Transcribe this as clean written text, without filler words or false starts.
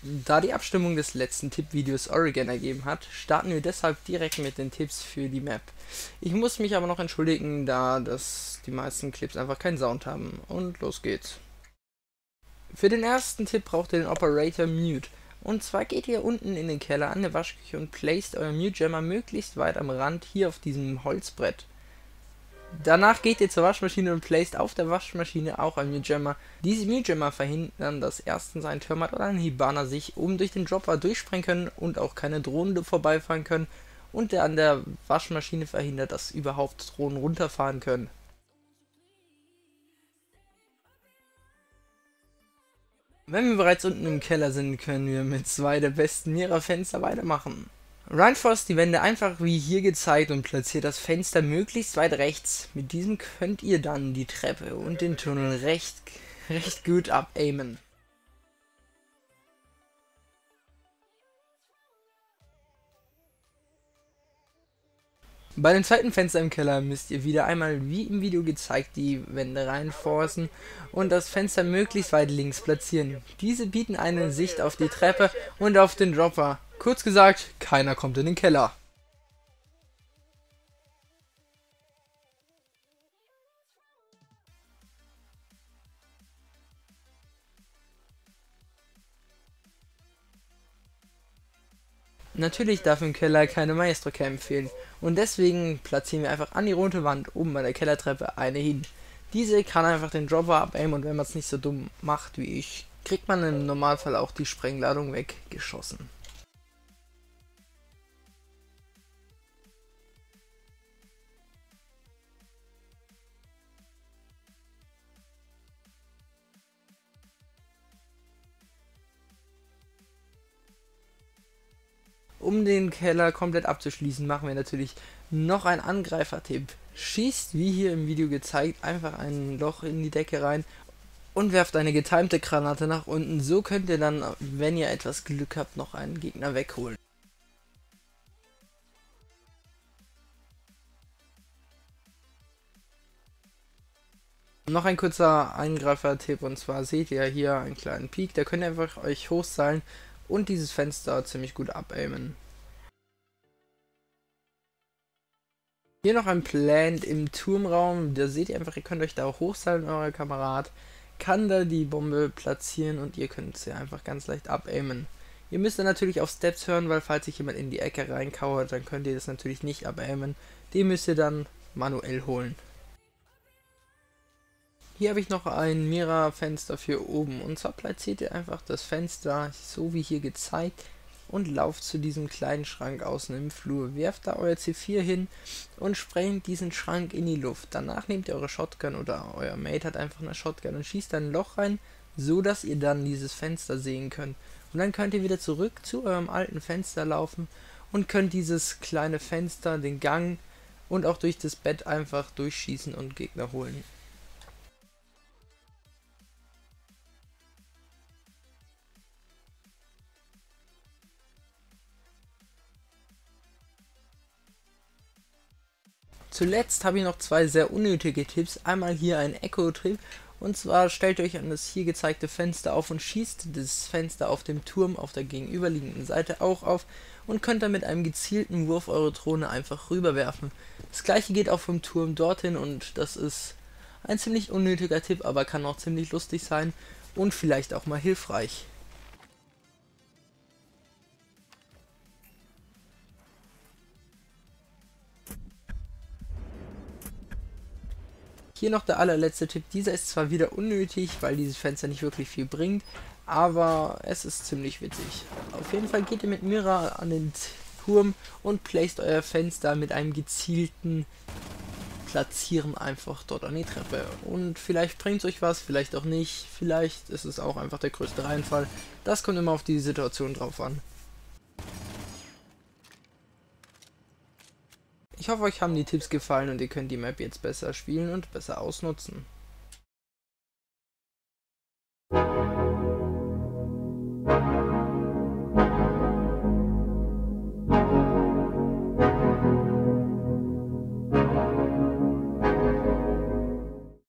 Da die Abstimmung des letzten Tippvideos Oregon ergeben hat, starten wir deshalb direkt mit den Tipps für die Map. Ich muss mich aber noch entschuldigen, da die meisten Clips einfach keinen Sound haben. Und los geht's. Für den ersten Tipp braucht ihr den Operator Mute. Und zwar geht ihr unten in den Keller an der Waschküche und placed euer Mute Jammer möglichst weit am Rand hier auf diesem Holzbrett. Danach geht ihr zur Waschmaschine und placed auf der Waschmaschine auch ein Mute Jammer. Diese Mute Jammer verhindern, dass erstens ein Termat oder ein Hibana sich durch den Dropper durchsprengen können und auch keine Drohnen vorbeifahren können, und der an der Waschmaschine verhindert, dass überhaupt Drohnen runterfahren können. Wenn wir bereits unten im Keller sind, können wir mit zwei der besten Mira-Fenster weitermachen. Reinforce die Wände einfach wie hier gezeigt und platziert das Fenster möglichst weit rechts. Mit diesem könnt ihr dann die Treppe und den Tunnel recht gut abaimen. Bei dem zweiten Fenster im Keller müsst ihr wieder einmal wie im Video gezeigt die Wände reinforcen und das Fenster möglichst weit links platzieren. Diese bieten eine Sicht auf die Treppe und auf den Dropper. Kurz gesagt, keiner kommt in den Keller. Natürlich darf im Keller keine Maestro Cam fehlen und deswegen platzieren wir einfach an die rote Wand oben bei der Kellertreppe eine hin. Diese kann einfach den Dropper abaimen und wenn man es nicht so dumm macht wie ich, kriegt man im Normalfall auch die Sprengladung weggeschossen. Um den Keller komplett abzuschließen, machen wir natürlich noch einen Angreifer-Tipp. Schießt, wie hier im Video gezeigt, einfach ein Loch in die Decke rein und werft eine getimte Granate nach unten. So könnt ihr dann, wenn ihr etwas Glück habt, noch einen Gegner wegholen. Noch ein kurzer Eingreifer-Tipp, und zwar seht ihr hier einen kleinen Peak, da könnt ihr einfach euch hochseilen und dieses Fenster ziemlich gut abaimen. Hier noch ein Plant im Turmraum, da seht ihr einfach, ihr könnt euch da auch hochseilen, euer Kamerad kann da die Bombe platzieren und ihr könnt sie einfach ganz leicht abaimen. Ihr müsst dann natürlich auf Steps hören, weil falls sich jemand in die Ecke reinkauert, dann könnt ihr das natürlich nicht abaimen. Den müsst ihr dann manuell holen. Hier habe ich noch ein Mira-Fenster für oben, und zwar platziert ihr einfach das Fenster so wie hier gezeigt und lauft zu diesem kleinen Schrank außen im Flur, werft da euer C4 hin und sprengt diesen Schrank in die Luft. Danach nehmt ihr eure Shotgun oder euer Mate hat einfach eine Shotgun und schießt ein Loch rein, so dass ihr dann dieses Fenster sehen könnt. Und dann könnt ihr wieder zurück zu eurem alten Fenster laufen und könnt dieses kleine Fenster, den Gang und auch durch das Bett einfach durchschießen und Gegner holen. Zuletzt habe ich noch zwei sehr unnötige Tipps. Einmal hier ein Echo-Tipp, und zwar stellt euch an das hier gezeigte Fenster auf und schießt das Fenster auf dem Turm auf der gegenüberliegenden Seite auch auf und könnt dann mit einem gezielten Wurf eure Drohne einfach rüberwerfen. Das gleiche geht auch vom Turm dorthin, und das ist ein ziemlich unnötiger Tipp, aber kann auch ziemlich lustig sein und vielleicht auch mal hilfreich. Hier noch der allerletzte Tipp. Dieser ist zwar wieder unnötig, weil dieses Fenster nicht wirklich viel bringt, aber es ist ziemlich witzig. Auf jeden Fall geht ihr mit Mira an den Turm und placed euer Fenster mit einem gezielten Platzieren einfach dort an die Treppe. Und vielleicht bringt es euch was, vielleicht auch nicht. Vielleicht ist es auch einfach der größte Reinfall. Das kommt immer auf die Situation drauf an. Ich hoffe, euch haben die Tipps gefallen und ihr könnt die Map jetzt besser spielen und besser ausnutzen.